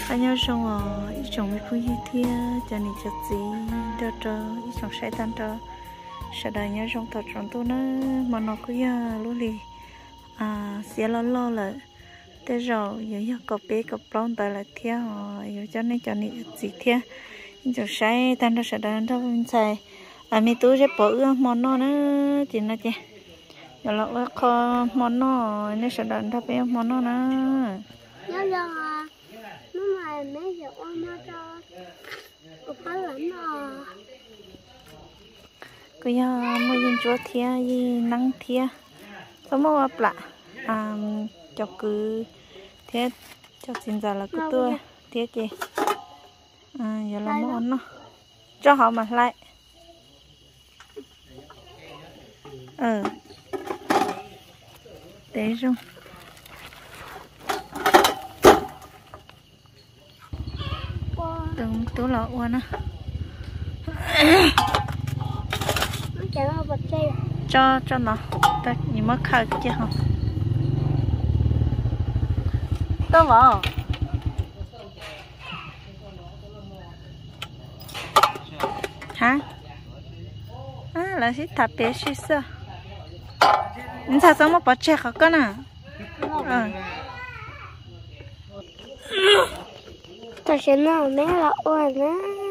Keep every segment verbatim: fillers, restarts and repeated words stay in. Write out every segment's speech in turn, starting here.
anh nhớ xong rồi ít chồng mới vui thia cho nên cho gì cho cho ít chồng say tan cho sau đó nhớ xong thật trong tôi nó mà nó cứ lúc đi à xé lo lo là thế rồi giờ giờ cọp bé cọp lon tại là thia rồi cho nên cho nên gì thia cho say tan cho sau đó nó không xài à mi tôi sẽ bỏ món nó nữa chỉ nó chứ giờ là kho món nó nên sau đó nó bé món nó nữa nhớ rằng à nó mà mấy giờ ôm nó cho có lắm à cứ giờ mua những chỗ thia gì nắng thia có mua bắp lạ à cho cứ thế cho xin ra là cứ tua thế chị à giờ là mua nó cho họ mà lại ờ để rồi từng tú lọ qua nó cho cho nó ta nhìn mất khai chứ không tôi vào hả à là gì thà bé xí sao你啥时候把车好干呢？嗯。 但是那没了我呢。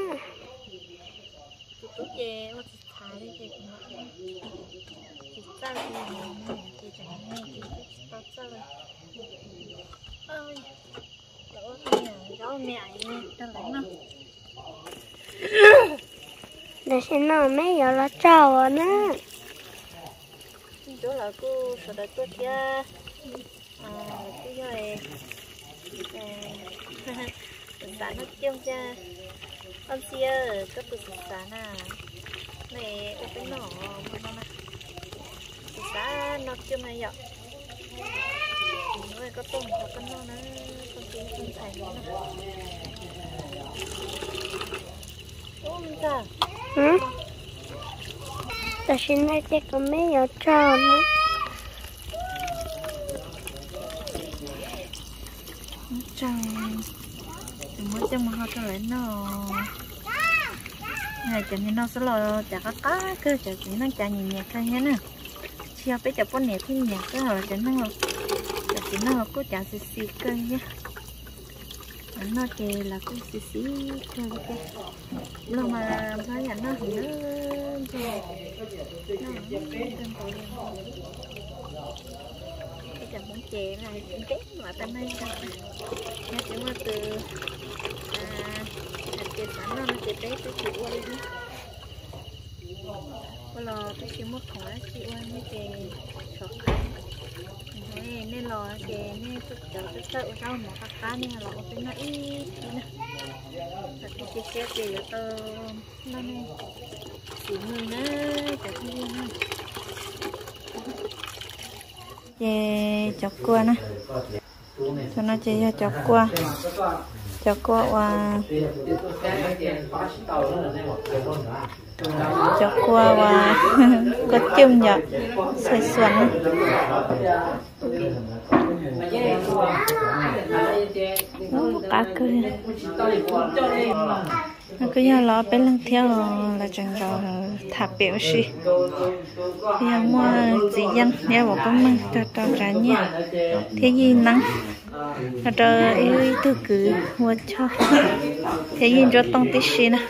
但是那没有了找我呢。 chỗ là cô sợ đợt tôi kia à cô rồi sản nó chung cha con xia có từ sản à này ở bên nọ mà nó sản nó chung này vậy rồi có tôm có con nó nó con xia con xài nó đúng chưa ừ但是那这个没有照呢。 照，怎么这么好照来呢？này cho nên nó sẽ lo chả có cá cơ cho chỉ nó chả nhìn nhạt thôi nhá chia bé chả con nhẹ thì nhạt cơ là cho nó cho chỉ nó có chả xì xì cơ nhá nó kề là cũng xì xì cơ cái lúc mà phải nhận nó thì nó rồi cái chả muốn chè này cũng kém mà ta nay ra nha chỉ mà từ à chè sẵn nó chè bé cái chịu qua đi có lò cái chịu mất khỏi chịu qua như chè sọt nên lò chè nên chút chờ chút sợ rau mà cá cá nên là cái nó ít nè thật cái chè chè chè tơ nó này chỉ người nữa chả không gì nữa chè chọc cua nè cho nó chè chọc cua chọc cua và chọc cua và có chum nhở xoay xoắn cá cơ nó cứ như lo bên lưng theo là chẳng rõ thả biểu gì bây giờ mua gì dân đeo vào công măng cho cho trả nha thế gì nắng cho cho ý tư cứ mua cho thế gì cho tông tí xí nè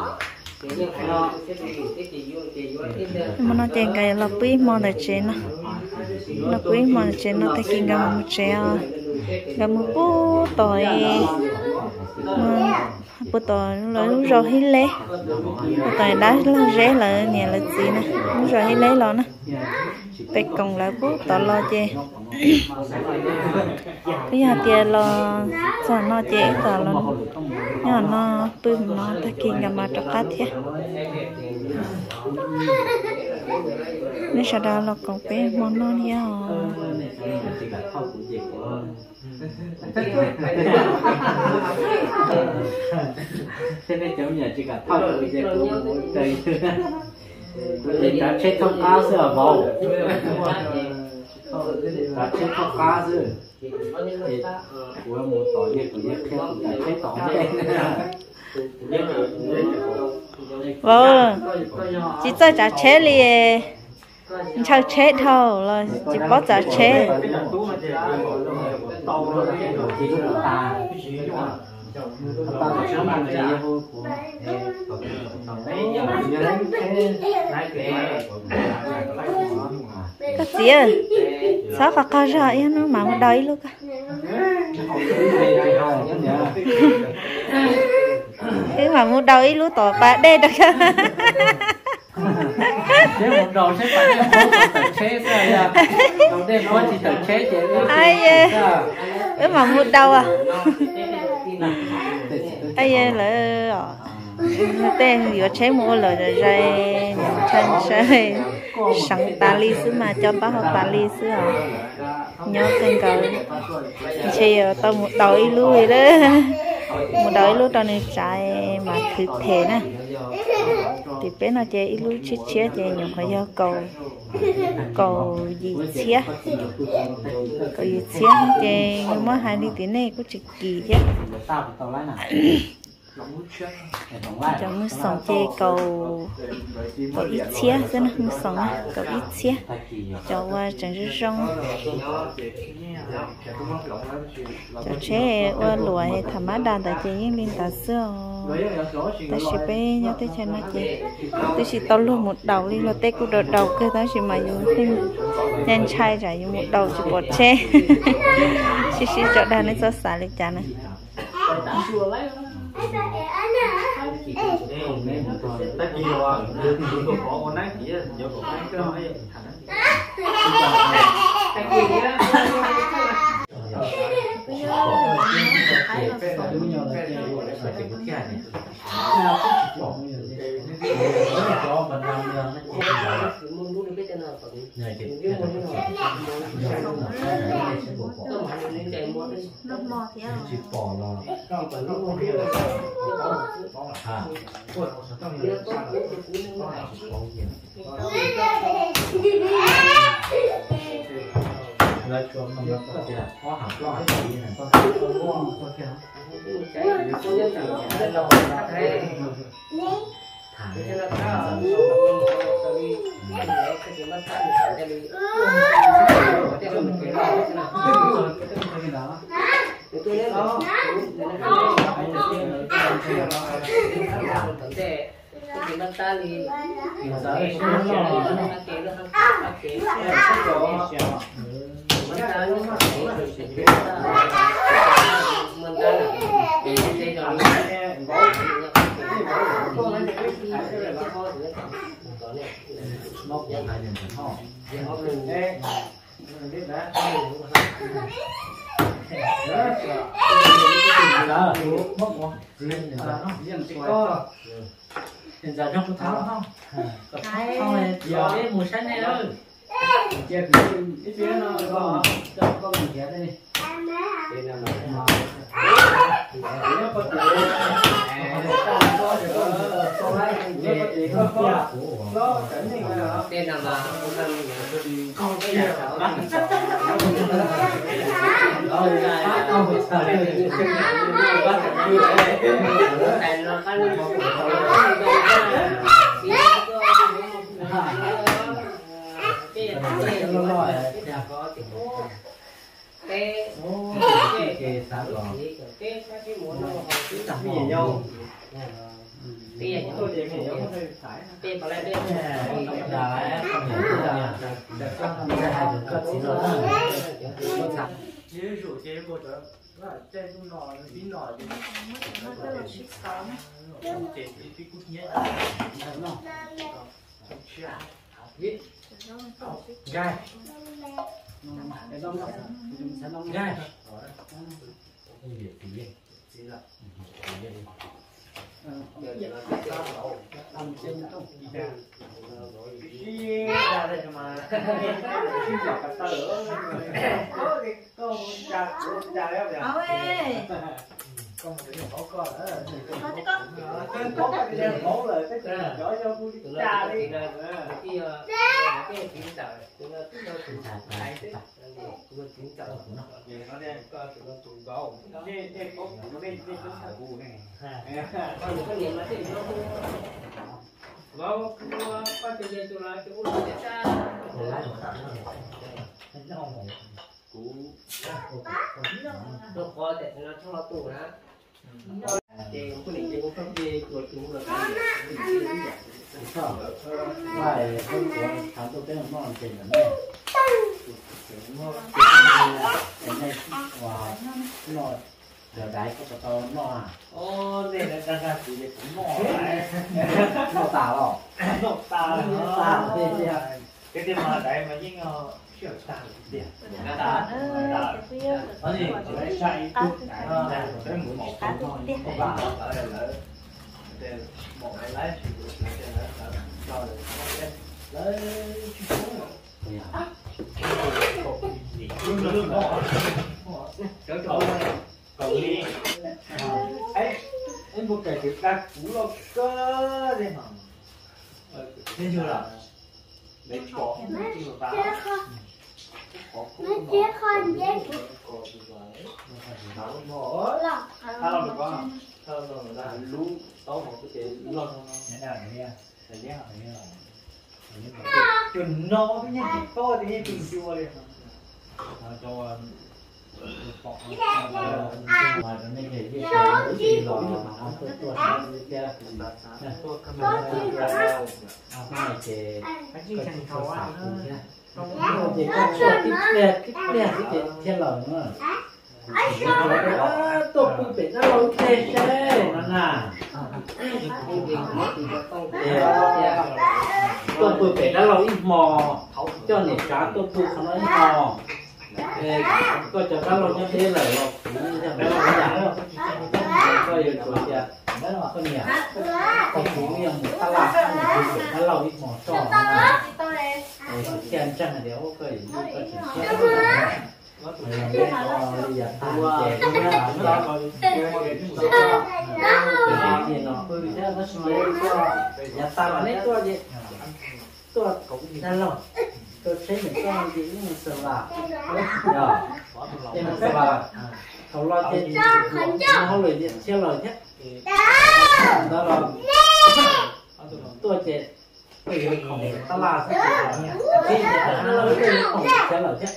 mà nó chèn cái là quý mò để chèn nó nó quý mò để chèn nó thấy kinh gam một chèn gam một bố tỏi bố tỏi là lúc rồi hết lấy bố tỏi đá là rẻ là nhà là gì nè lúc rồi hết lấy lo nè phải còn lại bố tỏi lo chè cái nhà tiền lo cho nó chè cả lo nhà nó bơm nó ta kinh gam mà cho cá thế nên sau đó là còn bé món nó nha thế nên cháu nhà chỉ cả thao cái gì cũng đầy để ta chết không cá sữa bầu ta chết không cá sữa của một tỏi như của nhất theo cái tỏi đây vâng chỉ cho trả chế liền chào chế thôi là chỉ bỏ trả chế cái gì à sao cả cả ra nó mà một đầy luôn cả cái mà một đầy luôn tỏ ba đây được nếu một đầu sẽ phải tự chế ra đầu đêm có chỉ tự chế chế ai cái mà một đầu à ai là tên vừa chế mua là rồi chân chơi sẵn ta ly xứ mà cho bác học ta ly xứ à nhớ tên cầu chỉ tao một đầu ít lui đó một đầu ít lui tao này trái mà thực thể nè thì bé nó chơi ít lui chết chết chơi nhiều phải do cầu cầu gì chia cầu gì chia chơi nhưng mà hai đi tiếng này có chữ kỳ chứ cho muốn sống chơi cầu cầu ít chia thế nó muốn sống cầu ít chia cho qua chẳng rất rong cho chế qua lúa thầm má đàn tại chơi những linh ta xưa ta chỉ bé nhớ tới chơi nó chơi tôi chỉ tao luôn một đầu đi là tết cũng đợt đầu cơ ta chỉ mà dùng thêm nhanh chai ra dùng một đầu chỉ bột chế chỉ chỉ cho đàn nó xóa xả lên chán này tất nhiên rồi, đưa thì cũng có con nát gì á, giờ còn nát cái nói rồi chuột nó có thể là có hẳn có hẳn gì này con con con con kia thả hiện giờ trong tháo không không này giờ cái mùa xanh này ơi chơi cái phía nó có cho con mình kia đây tên nào mà không cái gì ôi là không phải sợ đấy tại nó có cái cái sao rồi cái cái muốn nó tập gì nhau cái gì tôi chỉ hiểu cái có lẽ đây là không hiểu là không hiểu là có chỉ là chế rượu chế có đó là chế cũng nọ pin nọ thì nó có là ship sáu chế thì cũng nhẹ nó biết gai gai làm trên trong cái ra đây mà cái giọt cà tơ có cái có trà trà đấy không nhỉ? con một cái mẫu con đó có chứ con có cái đeo mẫu là cái chỗ cho vui cha đi cái cái tiếng trời chúng nó chúng nó cùng thải thế chúng nó tiếng trời của nó nó đen có tụi nó tụi gấu đây đây có nó đây đây có thải bù này còn những cái điểm mà thì nó không có có cái gì tôi là cái uống để cha nó không cú nó có thể nó trong nó tủ đó thì cái định cũng không gì của chúng là sao vậy không có thằng tôi cái nó làm chuyện này cái này wow nó giờ đại có tao nó à ô đây là đang ra chủ đề cũng mò nó tao rồi nó ta tao thế chứ cái tên mà đại mà nhưng siêu ta tiền ta ta ta ở gì chỉ lấy sai chút cái mũi một ta và ở đây là một cái lái thì là cho được lấy chú chỗ chỗ cầu đi ấy em một cái việc ta cũ lo cơ đi hả thế chưa là để bỏ Chết con Nó chết con chết bỏ sao được con sao rồi là lú tao một cái chuyện lo không nó nào này thời gian này là chừng nó cái nhà chỉ to thì chừng chua đi cho mà nó này thì biết cái gì rồi nó tôi tôi kia không phải chỉ cái gì chẳng thấu à không chỉ có cái cái cái cái cái thiên lời nữa tôi cũng phải nó lâu thế thế nó nè tôi cũng phải nó lâu ít mò cho nên cá tôi cũng không nói mò coi cho nó lâu như thế lời rồi nó giả coi được rồi chưa nó có nhiều còn cũng nhiều một ta làm nó lâu ít mò cho xem chân là đéo coi như coi chỉ xem bây giờ ta chè nó nó thì nó cứ thế nó suy nhà ta mà lấy tôi gì tôi cũng đi ra rồi tôi thấy mình có gì nhưng sợ là rồi em sợ là không lo trên nó không lời điện xe lời nhất đó là tôi chè bây giờ không ta là cái nó nói cái không xe lời nhất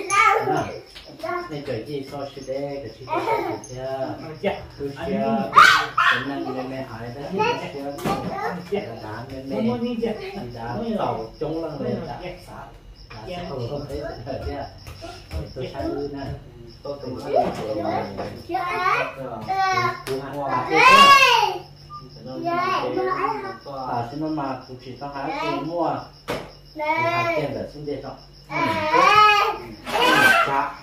này trời gì so sánh đây cái chuyện đó chưa tôi chưa cái này người mẹ hỏi đấy chưa đã người mẹ đã tàu chống lăng lên đã đã không không thấy thật chưa tôi sai ư nè tôi từng chia sẻ rồi tôi hoa à xin nó mà cũng chỉ có hai cái mua hai tiền để xin để cho cá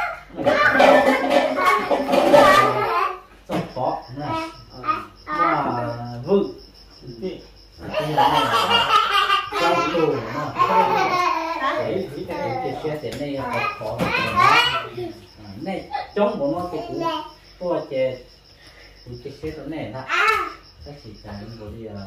trong có nè và vự cái này rau củ nó cái cái xe tiền này là có này trong của nó cái củ tôi chè cái xe đó này đó cái chỉ cần một đi à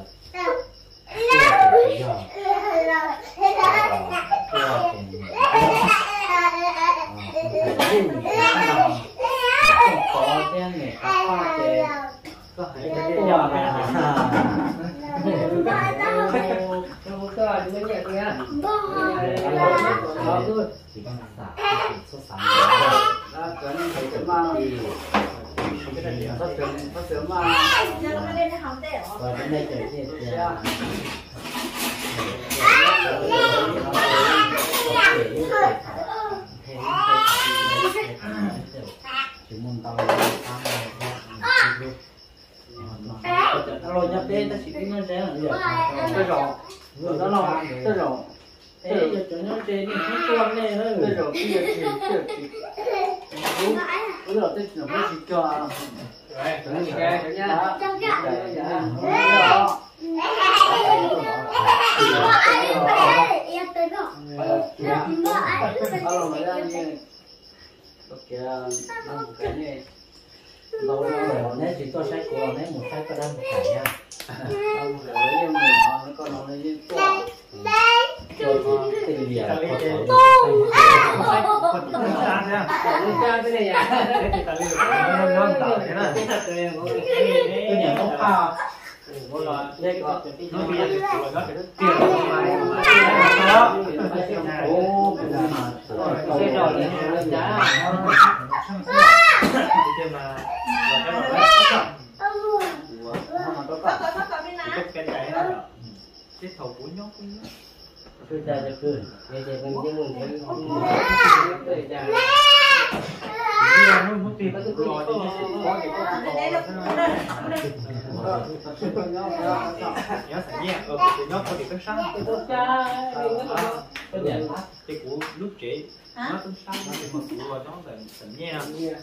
có cái này có cái có cái cái nhỏ này không có chúng mình nhẹ nha đó cứ chỉ cần xả số xả đó cái này phải mang đi cái này nó sớm nó sớm mà và cái này cái gì thì chúng mình tao rồi nhập đây ta chỉ biết nó sẽ là gì cái rồi rồi đó là cái rồi thế giờ chúng nó trên những cái con này thôi cái rồi cái gì đúng cái rồi cái nó mới chỉ cho rồi cái gì cái nhá ok năm cái này lâu rồi nãy chỉ tôi sai của nãy một sai có đâm phải nha ông rồi nhưng mà nó còn nó lấy to rồi thì gì à cái này à cái nhà nó pha đây có nó bị nó tiền ô cái đó là giá cái mà cái cái cái thầu của nhóc cứ ra cho cứ bây giờ mình chỉ muốn thấy không để ra nó muốn tìm cái gì có cái nhớ phải nhẹ ở cái nhóc có điểm cái sáng cái cái của lúc trẻ nó cũng sáng nó thì một của nó phải phải nhẹ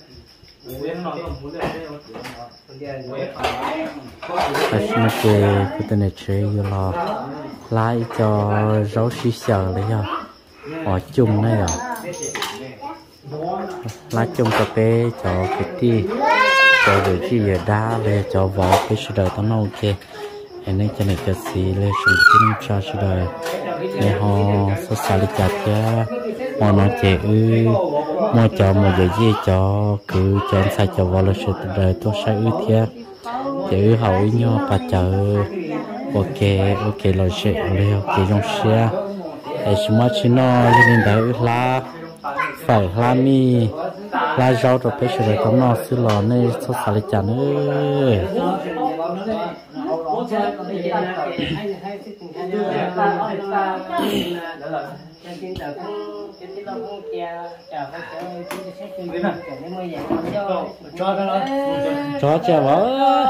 Tại sao cái cái tên này chơi lo lại cho rau xí xờ đấy nhá, ở chung này à, lá chung cà phê cho cái ti, cho cái gì đá lên cho vào cái sữa đời tao nấu kia, anh ấy cho này cho xí lên sữa cái cho sữa đời, để họ số xài lịch chặt cho, mà nó chế ư, mà cho mà giờ gì cho cứ cho anh sai cho vào là sữa đời tôi sai ư thiệt, chế hậu nhau và chờ, ok ok là sẽ lên ok trong xe, để chúng ta chỉ nói lên đấy là phải là mi là rau rồi bây giờ tao nó xí lò này số xài lịch chặt nữa. Cho chè vỡ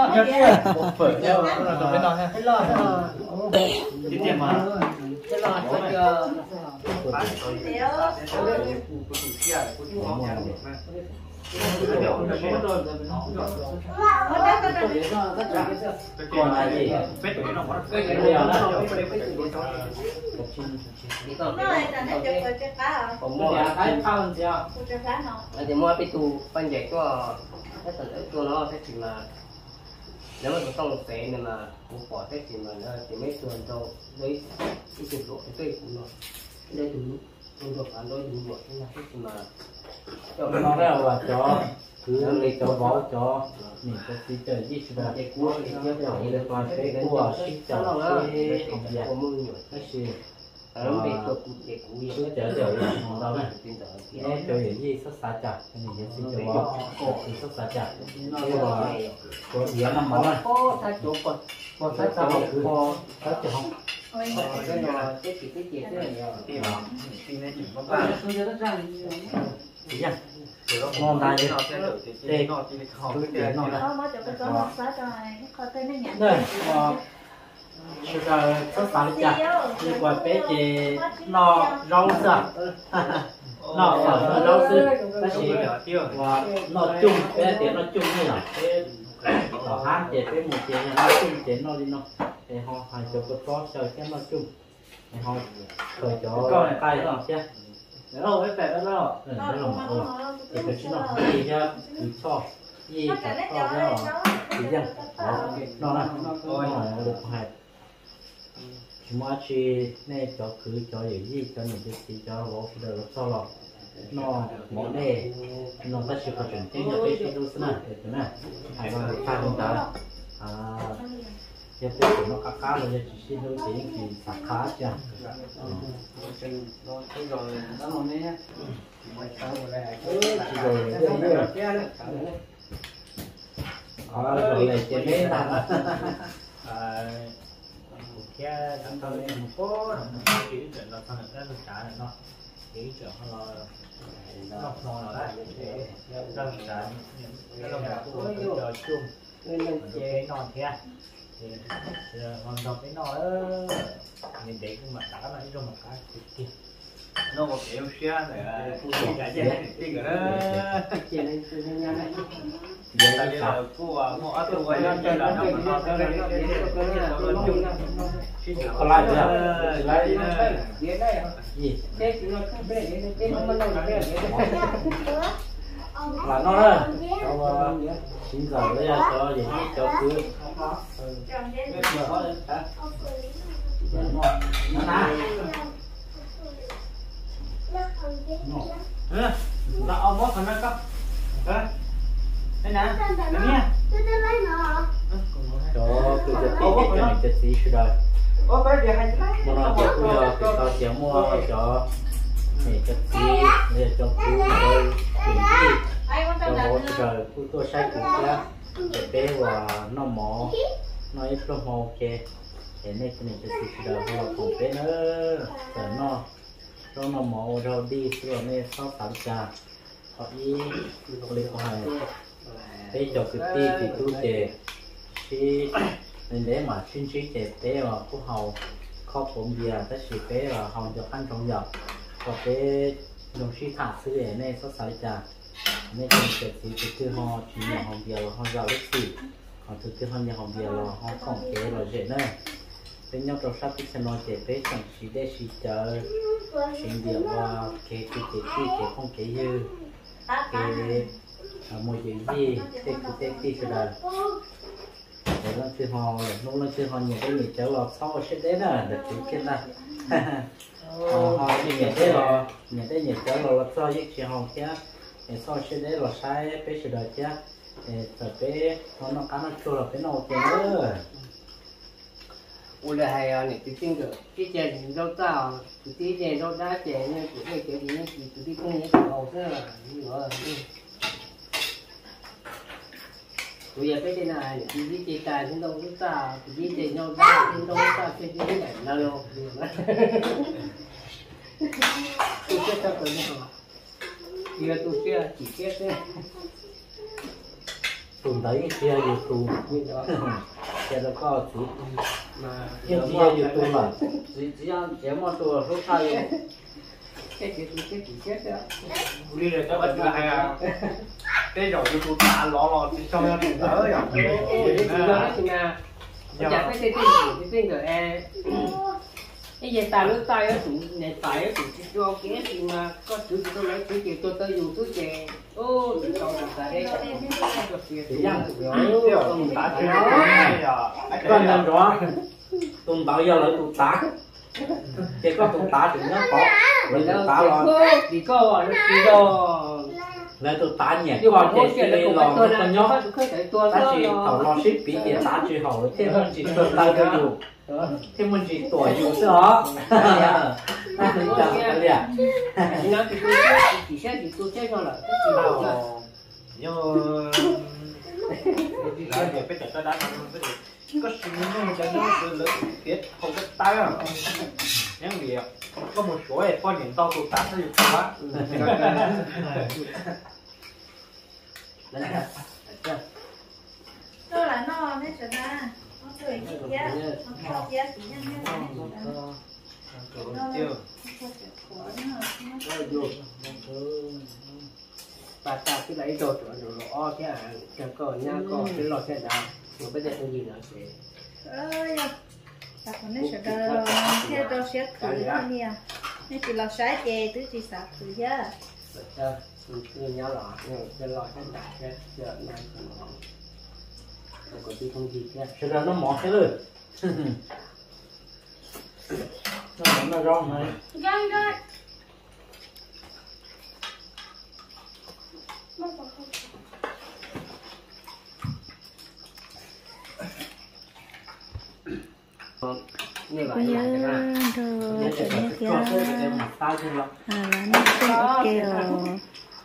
còn là gìผมmua cái phao chưa thì mua cái tủ phân giải cho cái tận ấyตัวnó sẽ chỉ mà nếu mà không phải nên mà cũng bỏ cái chỉ mà nó chỉ mấy tuần đâu đấy cái tủ độ cái cây của nó đây tủ tủ độ ăn đôi tủ độ cái là cái chỉ mà cho nó ra là cho cứ lấy cho vó cho mình có tí trời gì chứ là cái cua cái nhớ nhỏ để toàn cái cua xích cho nó cái không dạ có mưa nhiều cái gì nó bị cục để cú cứ chờ chờ đâu này nghe cho những gì sắp xả chặt cái gì xin cho vó thì sắp xả chặt nhưng mà có gì năm món này có thay chỗ còn có sắp xả cứ có sắp chặt không cái nó cái chỉ cái gì thế này thì mà thì nên chỉ có ba thì nha ngon tai đi để nó thì họ cứ để nó Nó mới cho cái con nó xóa cho này, nó khó tới nó nhặt. đây mà bây giờ sắp xả chặt đi qua bé thì nó rau sả nó phải rau sả nó chỉ và nó chung bé thì nó chung như là cái nó hát để cái một chế nó chung chế nó đi nó để họ phải cho cái có chơi cái nó chung để họ rồi cho tay nó chứ đâu cái phải đó đâu ừ đó là một thì cái chuyện nó gì ra thì cho gì cả cho ra thì dân nó là nó là được hay chúng ta chỉ nên cho cứ cho những gì cho những cái gì cho vô cái đời sau lọ nó món này nó ta chỉ có chuyện tiếng là cái gì đâu xí này được này hay là pha không ta à giờ tôi nó cá cá rồi chỉ xin thôi chỉ thì sạc cá chứ nó cái rồi nó nó nè chỉ rồi à rồi này chỉ mấy ta à cái ăn thôi em một phố nó chỉ chuyện là phần nó được trả này nó chỉ chuyện nó nó nó là để ra trả cái lồng gà của đời chung cái non kia thì hoàn toàn cái nó nhìn để cái mặt đá này trong mặt cá kia nó một kiểu xe để phụ nữ cả nhà tiền rồi đó chuyện này chuyện này này vậy là giờ cô à mua áo tôi quay chơi là nó nó nó nó chung còn lại nữa lại gì đây gì thế nó không biết thế nó nó nó là nó đó chín giờ lấy ra cho gì cho cứ nó nè nó ôm bó phần nó cấp đây nè đây nha cho cứ cho tí cho mình cái gì rồi ô bé để hai mua nó cho cứ giờ thì tao sẽ mua cho này cái gì để cho cứ rồi chuyện gì cho bố rồi cứ tôi sai cũng ra để bé và nó mỏ nó ít nó mỏ ok để nên cái này cái gì rồi họ cũng bé nữa rồi nó rồi nó mỏ rồi đi rồi nên sau tám trà họ đi lấy hoài bé cho cái tí thì tôi để khi nên để mà xin trí trẻ bé và phú hậu khó cũng gì là tất sĩ bé và hồng cho ăn trong dọc và bé dùng sĩ thả sứ để nên sắp sải trà nên trong trẻ thì từ từ họ chỉ nhà hồng bìa là họ giàu lịch sử còn từ từ họ nhà hồng bìa là họ không kế là dễ nữa bên nhau trong sắp thì nói trẻ bé chẳng chỉ để sĩ chờ xin điều và kế cái kế khi kế không kế dư kế một chuyện gì kế cái kế khi sẽ đời để lên chơi hò lúc lên chơi hò nhiều cái gì cháu lọt sau sẽ đến là được chữ trên này hò như nhiều thế rồi nhiều thế nhiều cháu lọt sau với chơi hò kia để sau sẽ đến là sai bé sẽ đợi chứ để tập bé nó nó cá nó chua là bé nó chơi nữa 我来还要你就这个，之前你都到，之前都大姐那只会给你那几只的工业好事了，你说你。bây giờ cái này này chỉ biết chơi tài trên đâu chúng ta chỉ biết chơi nhau ra trên đâu chúng ta chơi chơi này nào đâu tôi chết sao rồi nhá giờ tôi chưa chỉ chết thế tụi đấy kia nhiều tụi kia nó có chút mà kia nhiều tụi mà chỉ chỉ ăn chỉ món tụi lúc thay cái chuyện tôi chết chỉ chết đó đi rồi các bạn lại à cái rồi tôi ta lọ lọ thì cho nó đỡ rồi cái chuyện đó thì mà bây giờ cái cái cái cái người e cái gì tài lúc tay ở tụ này tài ở tụ cho cái gì mà có thứ tôi lấy thứ gì tôi tới dùng thứ gì ô thì cho được tại đây chỉ ăn tụi ta chơi này à con làm rõ tụi bảo giờ là tụi ta chỉ có tụi ta thì nó có mình tụi ta rồi thì có nó chỉ do là tụi ta nhẹ nhưng mà con mỗi chỉ chuyện là lấy cũng lò phải nó con nhóc không thể tua ta chỉ nó tàu lo ship bị tiền ta chỉ hậu thế hơn chỉ tụi ta cho dù thế mình chỉ tuổi dù sao ta thấy chẳng cái gì à thì nó thì tôi chết chỉ chết thì tôi chết thôi là cái gì đâu nhưng đi ra để cái trận đá nó có sự nhưng mà nó từ lớn biết không có tay à những gì có một số ấy quan điểm tao tụt tán nó được quá tôi là nó đấy chứ na nó cười gì á nó khóc giá chỉ nhân nhân bà ta cứ lấy đồ rồi rồi lo thế à chẳng có nhà có cái lò xe đá mà bây giờ cái gì nữa sẽ ơi ta còn nên sợ đâu theo đâu sẽ thử nha nên chỉ là sai chè tứ chỉ sạc thử nhá ờ cứ nhớ lọ cái lò xe đá cái giờ này còn đi không gì kia sẽ là nó mọt hết rồi nó nó rong này Rong rong. như vậy bây giờ là đồ tự nhiên kia tay trên lọ à là nó cũng ok rồi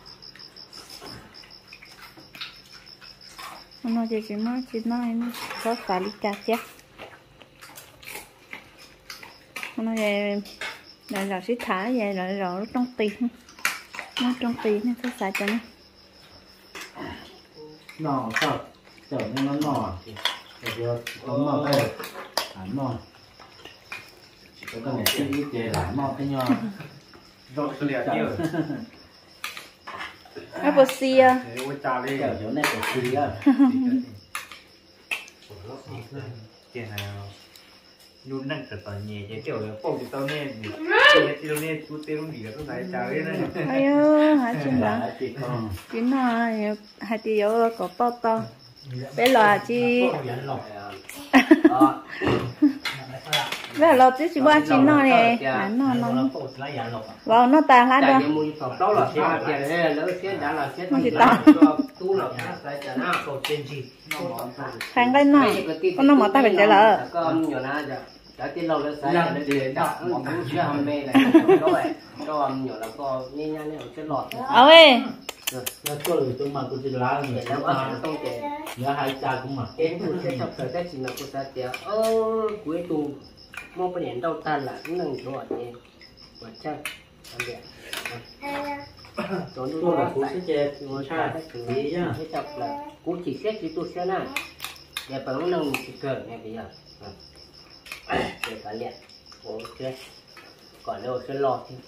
nó chỉ chỉ nó chỉ nói nó có phải đi cà chứ nó về rồi rồi sẽ thả về rồi rồi trong tiền nó trong tiền nó có xài cho nó nọ sao trở nên nó nọ rồi giờ có mò đây hẳn mò có cái này cái gì chế lại mò cái nhỏ rồi xử lý nhiều cái bột xia để quay trà đi kiểu chỗ này của xì á tiền này nhún nặng thật là nhẹ cái kiểu là phong thì tao nghe cái tiêu nghe chú tiêu gì cả tôi thấy chào đấy này ai ơ hai chuyện là chuyện nào hai tỷ yếu có bao to bé là chi bé là chỉ chỉ qua chuyện nào này nó nó vào nó ta lá đó nó chỉ ta thằng cái nào con nó mở tay phải chạy lỡ đã tin lâu đã sai đã để đã cũng chưa ham mê này có vậy cho nhỏ là có nghe nha này sẽ lọt ở ơi nó cho người tôi mà tôi chỉ lá người nó mà không thể nhớ hai cha cũng mà em cũng sẽ tập thời cái gì mà cô ta tiếc ơ cuối tu mua cái điện đâu tan là cũng nâng chỗ thì vật chân làm việc tôi là cú sẽ chơi ngồi xa gì nhá cái tập là cú chỉ xét thì tôi sẽ nào để bằng nâng chỉ cờ này bây giờ để cả liệt ok còn đâu sẽ lọt thì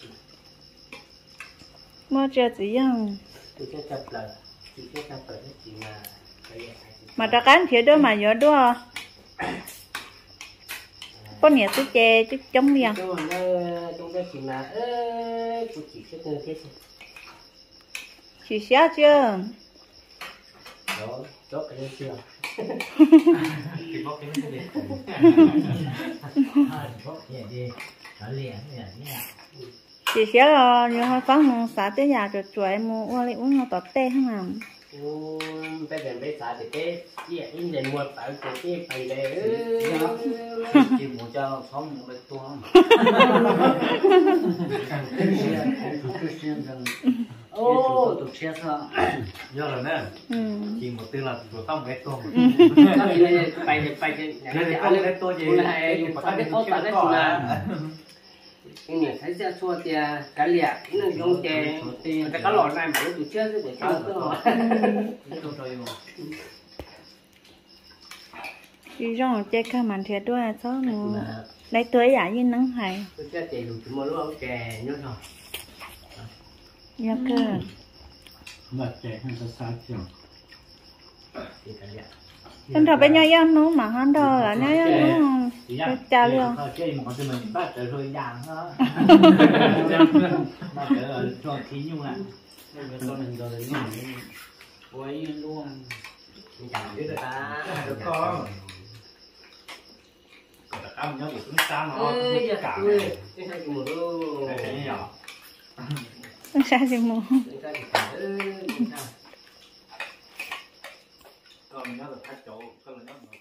mua chơi gì không tôi sẽ tập là chỉ sẽ tập phải chỉ là mà ta cán thiệt đó mà nhớ đó có nhiều cái chè chứ chống gì chúng nó chúng ta chỉ là ơ tôi chỉ sẽ như thế chỉ xé chưa đó đó cái gì chưa thì bóc cái cái gì bóc nhẹ đi nó liền nhẹ nhẹ chỉ xé là như hai phán mong xả tới nhà rồi chuối mua qua lại uống nó tọt tê không làm bây giờ bây giờ thì cái gì in đến một phải cái cái phải để chỉ muốn cho không một cái tuồng ô tôi chia sẻ do là nè chỉ một tên là vừa không cái tuồng phải phải cái cái không cái tôi gì cái phải cái tốt là cái là cái này thấy ra xua thì cái liệt nó dùng cái thì cái lọ này mà nó tụi chết rồi để cho chỉ rong chơi khá mạnh thiệt đôi số mua lấy tuổi giả như nắng hay tôi chết thì dùng chúng nó lúc kè nhớ rồi nhớ cơ mà trẻ hay là sao chưa thì cái liệt anh thọ bên nhau nhau nó mà hắn đâu là nhá nó chào luôn chơi một cái mình bắt trở rồi dạng đó mà trở cho khí nhung lại con mình rồi mình quay luôn chẳng biết được ta được con còn là cao nhau của chúng ta nó ơi giờ cả ơi cái hai chục một đô cái nhỏ không sao gì mua cái cái ơi còn nó được khách chỗ còn nó